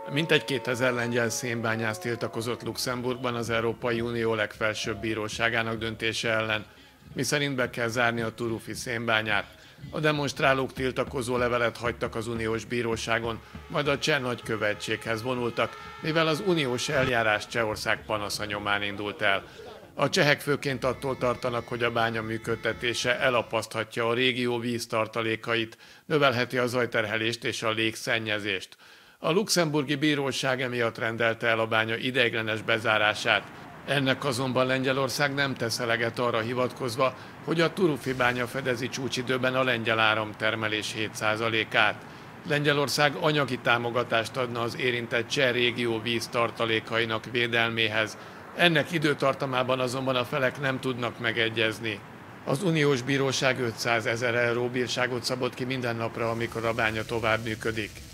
Mintegy 2000 lengyel szénbányász tiltakozott Luxemburgban az Európai Unió legfelsőbb bíróságának döntése ellen, miszerint be kell zárni a Turufi szénbányát. A demonstrálók tiltakozó levelet hagytak az uniós bíróságon, majd a cseh nagykövetséghez vonultak, mivel az uniós eljárás Csehország panasza nyomán indult el. A csehek főként attól tartanak, hogy a bánya működtetése elapaszthatja a régió víztartalékait, növelheti a zajterhelést és a légszennyezést. A luxemburgi bíróság emiatt rendelte el a bánya ideiglenes bezárását. Ennek azonban Lengyelország nem tesz eleget arra hivatkozva, hogy a Turufi bánya fedezi csúcsidőben a lengyel áramtermelés 7%-át. Lengyelország anyagi támogatást adna az érintett cseh régió víztartalékainak védelméhez. Ennek időtartamában azonban a felek nem tudnak megegyezni. Az uniós bíróság 500 000 euró bírságot szabott ki minden napra, amikor a bánya tovább működik.